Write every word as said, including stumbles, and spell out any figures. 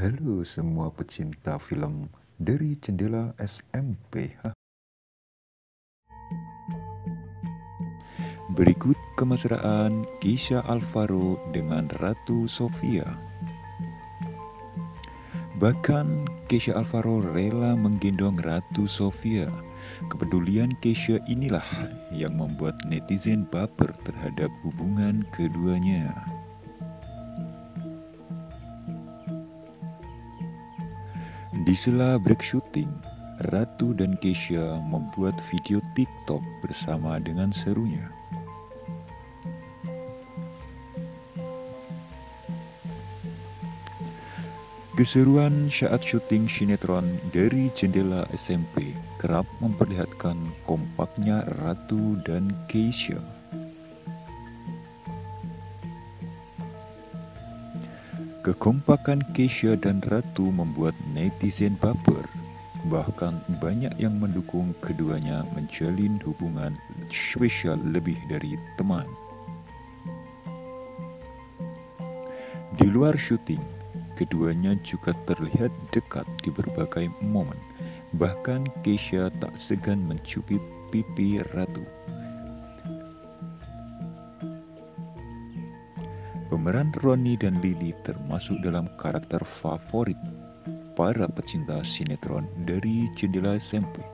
Halo semua pecinta film dari Jendela S M P. Berikut kemesraan Keisha Alvaro dengan Ratu Sofia. Bahkan Keisha Alvaro rela menggendong Ratu Sofia. Kepedulian Keisha inilah yang membuat netizen baper terhadap hubungan keduanya. Di sela break syuting, Ratu dan Keisha membuat video TikTok bersama dengan serunya. Keseruan saat syuting sinetron dari Jendela S M P kerap memperlihatkan kompaknya Ratu dan Keisha. Kekompakan Keisha dan Ratu membuat netizen baper. Bahkan banyak yang mendukung keduanya menjalin hubungan spesial lebih dari teman. Di luar syuting, keduanya juga terlihat dekat di berbagai momen. Bahkan Keisha tak segan mencubit pipi Ratu. Pemeran Roni dan Lily termasuk dalam karakter favorit para pecinta sinetron dari Jendela S M P.